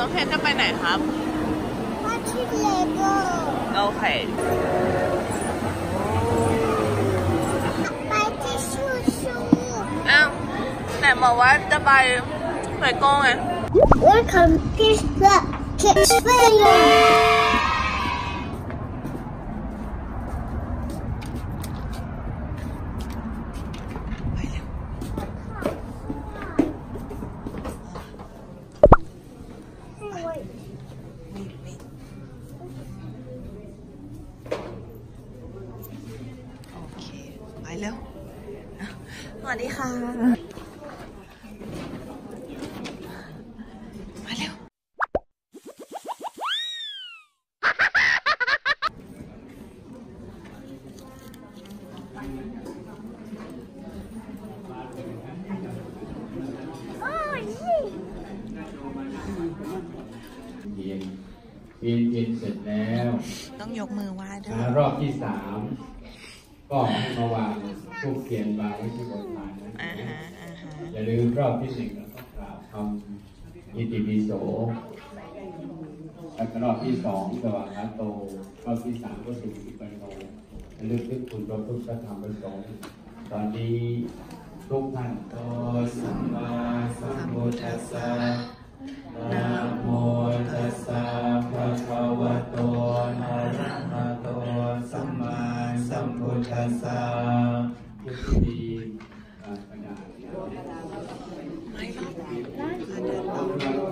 น้องเพชรจะไปไหนครับว่าที่เลโก้โอเคไปที่ชูชูอ้าวไหนบอกว่าจะไปไหนโก้ไง Welcome to the kids fair เร็วสวัสดีค่ะมาเร็วเย็นเสร็จแล้วต้องยกมือไหว้ด้วยรอบที่3ก็ให้มาวางทูบเทียนวางไว้ที่บนฐานนะอย่าลืมรอบที่1เราต้องกล่าวคำอิติปิโสแล้วก็รอบที่2สว่างละโตรอบที่3ก็สุขิปันโนระลึกถึงคุณพระพุทธธรรมประสงค์ตอนนี้ทุกท่านโตสัมมาสัมพุทธัสสะนะโมตัสสะภะคะวะโตอะระหะโตสัมมาสัมพุทธัสสะผู้ที่ดีปัญญาไม่หรอกเดินต่อ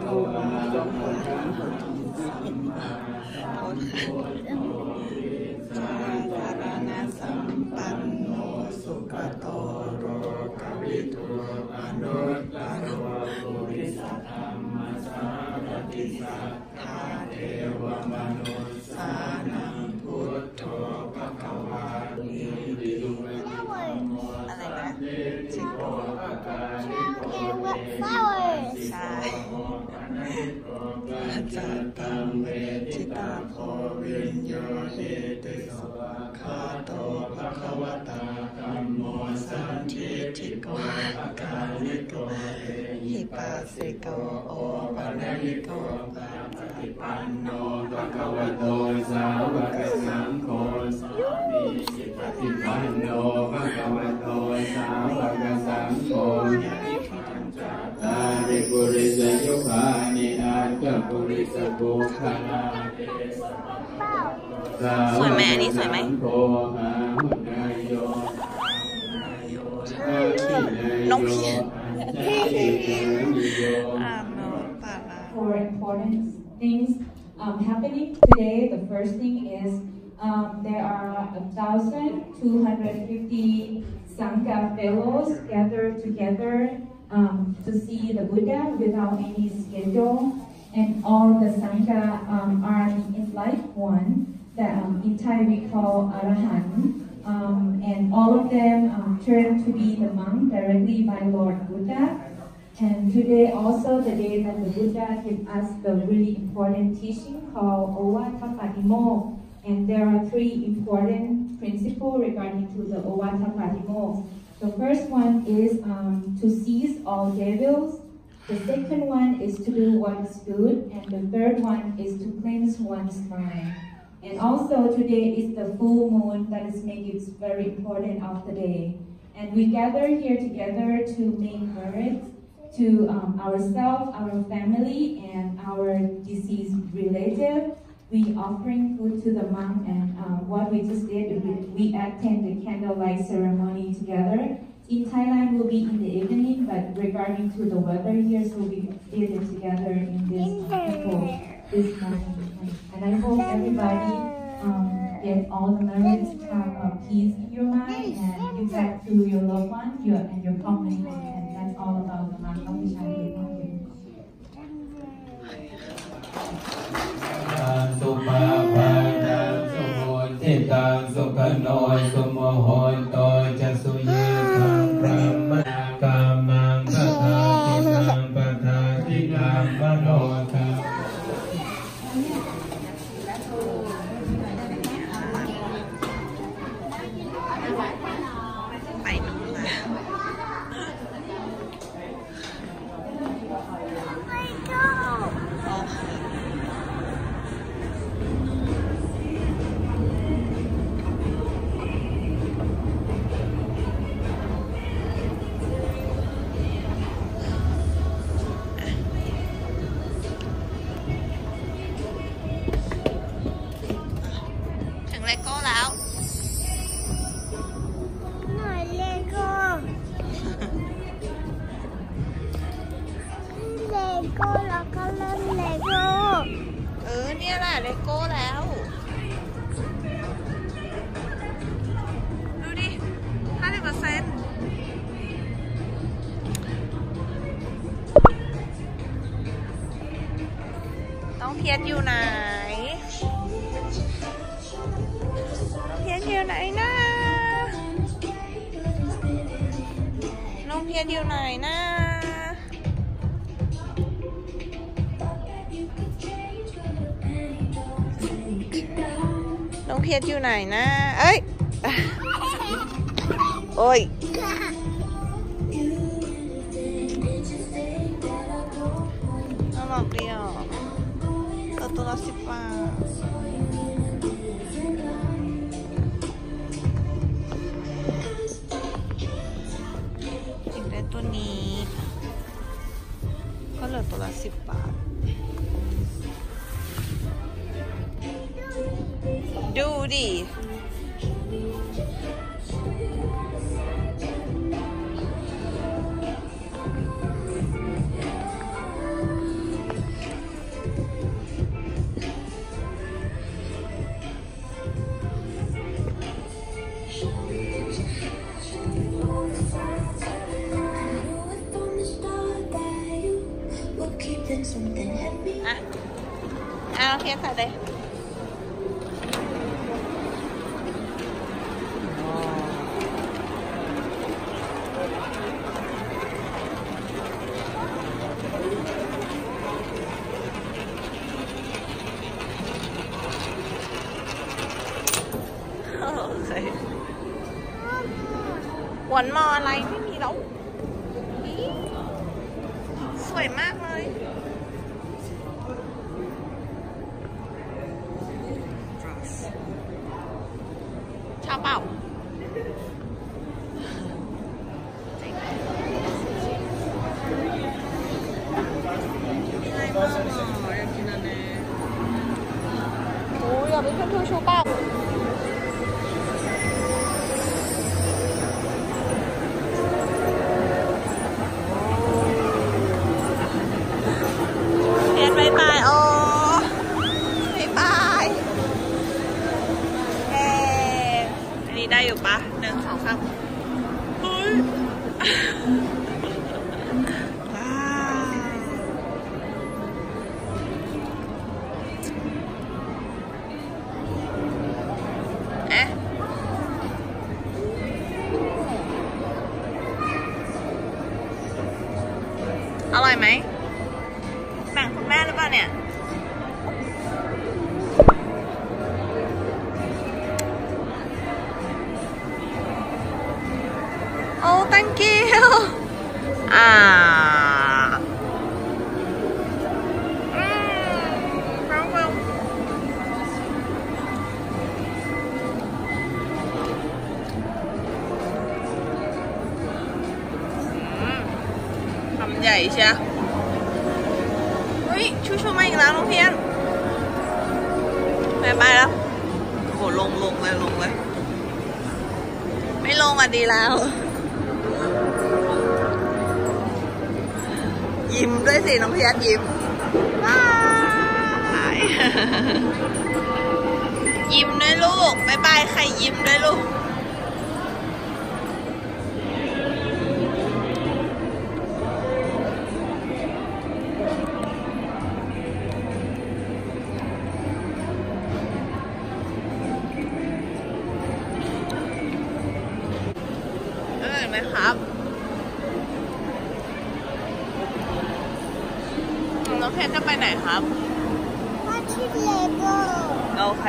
สารณสัมปันโนสุขโตโรกวิทูอนุตตโรปุริสธรรมสารติสัทธาเทวมนุสสานังพุทโธภควานิดิลุเวทิโมอะไรนะจิโกภกาลิโกใช่จัตตังเวทิตาโพวิญโยหิติสวะคาโตภควตาธัมโมสันทิทิโกภกาลิโกหิปัสสิโกโอปะนะหิโกปฏิปันโนภควโตสาวกสังโฆสามีจิปฏิปันโนภควโตสาวกสังโฆตาริปุริสยุคานิอาจปุริสบุคลาสวยไหมอันนี้สวยไหมน้องพี่ For important things happening today, the first thing is there are 1,250 Sangha fellows gathered together to see the Buddha without any schedule, and all the Sangha are the enlightened one that in Thai we call Arahant, and all of them turn to be the monk directly by Lord Buddha. And today also the day that the Buddha gave us the really important teaching called Ovata Patimo, and there are 3 important principles regarding to the Ovata Patimo. The first one is to seize all devils. The second one is to do what is good, and the third one is to cleanse one's mind. And also today is the full moon that is making it very important of the day. And we gather here together to make merits to ourselves, our family, and our deceased relative. We offering food to the monk, and what we just did, we attend the candlelight ceremony together. In Thailand will be in the evening, but regarding to the weather here, so we did it together in this temple this morning. And I hope everybody get all the merits, have peace in your mind, and give back to your loved one, and your community. And that's all about the Magha Puja. ก็เล่นเลโก้เนี่ยแหละเลโก้แล้วดูดิ50%น้องเพียรอยู่ไหนเพียรอยู่ไหนนะน้องเพียรอยู่ไหนนะน้องเพียรอยู่ไหนนะเอ้ยโอ้ยน่ารักดีอ่ะตัวละ10 บาทจิงได้ตัวนี้ก็เหลือตัวละ10 บาทดูดิเอาเพียรใส่เลยหวานมออะไรไม่มีแล้วสวยมากเลยชอบเปล่าอะไรบ้างอยากกินอันนี้โอ้ยอยากไปขึ้นชูเปล่าได้อยู่ปะ1 2 3เฮ้ยว้าวอร่อยไหมแบ่งคุณแม่หรือเปล่าเนี่ยthank you ทำใหญ่เชียเฮ้ยชูมาอีกแล้วน้องเพียรไปแล้วโหลงเลยไม่ลงอ่ะดีแล้วยิ้มด้วยสิน้องเพียรยิ้มยิ้มด้วยลูกบ๊ายบายใครยิ้มด้วยลูกเห็นไหมครับน้องเพชรจะไปไหนครับมาที่เลโก้โอเค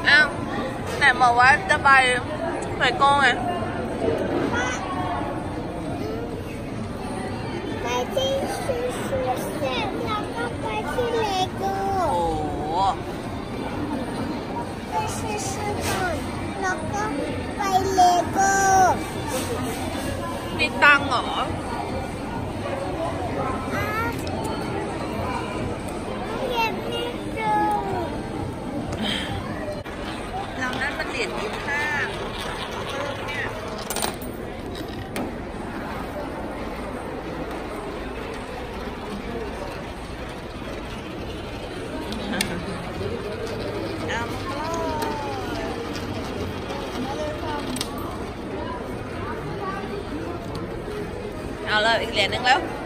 แต่บอกว่าจะไปเลโก้ไงซื้อก่อนแล้วก็ไปเลโก้มีตังค์เหรอเก็บนิดนึงเรานั่นมันเหรียญ25เนี่ย เอาเลยอีกเหรียญนึงแล้ว